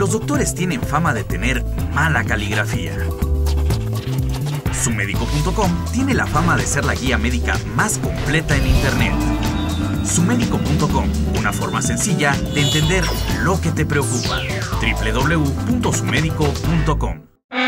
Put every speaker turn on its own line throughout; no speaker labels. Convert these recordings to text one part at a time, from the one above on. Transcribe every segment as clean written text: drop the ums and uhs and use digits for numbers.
los doctores tienen fama de tener mala caligrafía. Sumedico.com tiene la fama de ser la guía médica más completa en Internet. Sumedico.com, una forma sencilla de entender lo que te preocupa. www.sumedico.com.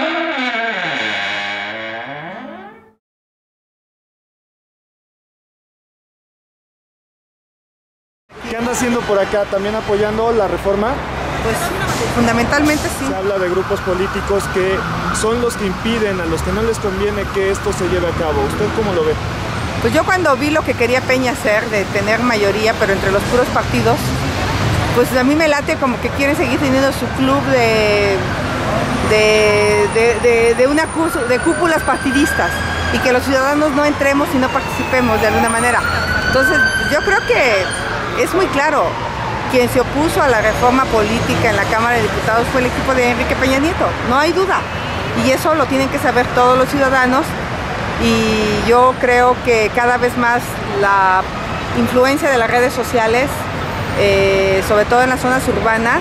¿Qué anda haciendo por acá? ¿También apoyando la reforma?
Pues fundamentalmente sí.
Se habla de grupos políticos que son los que impiden, a los que no les conviene que esto se lleve a cabo. ¿Usted cómo lo ve?
Pues yo cuando vi lo que quería Peña hacer, de tener mayoría, pero entre los puros partidos, pues a mí me late como que quieren seguir teniendo su club de cúpulas partidistas y que los ciudadanos no entremos y no participemos de alguna manera. Entonces yo creo que es muy claro, quien se opuso a la reforma política en la Cámara de Diputados fue el equipo de Enrique Peña Nieto, no hay duda. Y eso lo tienen que saber todos los ciudadanos. Y yo creo que cada vez más la influencia de las redes sociales, sobre todo en las zonas urbanas,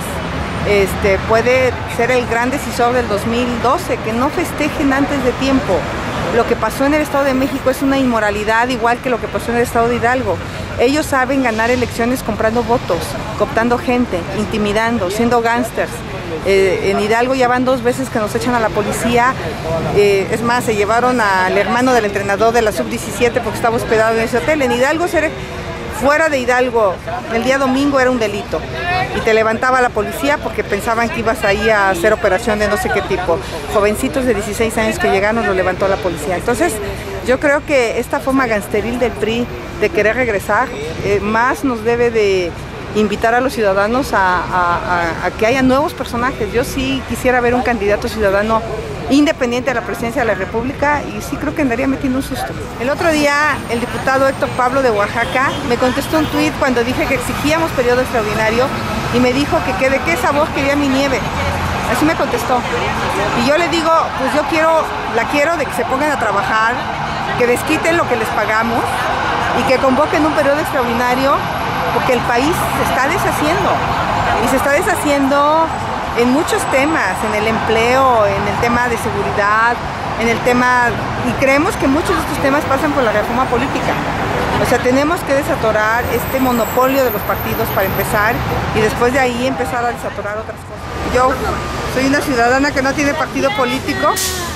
puede ser el gran decisor del 2012, que no festejen antes de tiempo. Lo que pasó en el Estado de México es una inmoralidad, igual que lo que pasó en el Estado de Hidalgo. Ellos saben ganar elecciones comprando votos, cooptando gente, intimidando, siendo gángsters. En Hidalgo ya van 2 veces que nos echan a la policía. Es más, se llevaron al hermano del entrenador de la Sub-17 porque estaba hospedado en ese hotel. En Hidalgo, ser fuera de Hidalgo el día domingo era un delito y te levantaba la policía porque pensaban que ibas ahí a hacer operación de no sé qué tipo. Jovencitos de 16 años que llegaron lo levantó la policía. Entonces yo creo que esta forma gangsteril del PRI de querer regresar más nos debe de invitar a los ciudadanos a que haya nuevos personajes. Yo sí quisiera ver un candidato ciudadano independiente a la presidencia de la República y sí creo que andaría metiendo un susto. El otro día el diputado Héctor Pablo de Oaxaca me contestó un tuit cuando dije que exigíamos periodo extraordinario y me dijo que de qué sabor quería mi nieve. Así me contestó. Y yo le digo, pues yo la quiero de que se pongan a trabajar, que desquiten lo que les pagamos y que convoquen un periodo extraordinario porque el país se está deshaciendo y se está deshaciendo en muchos temas, en el empleo, en el tema de seguridad, en el tema, y creemos que muchos de estos temas pasan por la reforma política. O sea, tenemos que desatorar este monopolio de los partidos para empezar y después de ahí empezar a desatorar otras cosas. Yo soy una ciudadana que no tiene partido político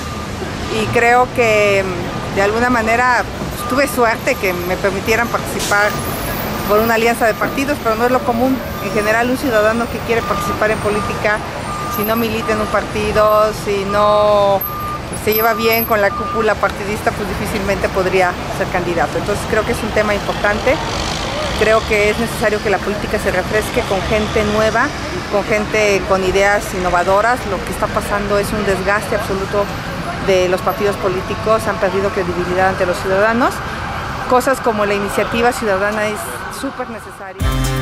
y creo que de alguna manera tuve suerte que me permitieran participar por una alianza de partidos, pero no es lo común. En general, un ciudadano que quiere participar en política, si no milita en un partido, si no se lleva bien con la cúpula partidista, pues difícilmente podría ser candidato. Entonces creo que es un tema importante. Creo que es necesario que la política se refresque con gente nueva, con gente con ideas innovadoras. Lo que está pasando es un desgaste absoluto de los partidos políticos, han perdido credibilidad ante los ciudadanos. Cosas como la iniciativa ciudadana es súper necesaria.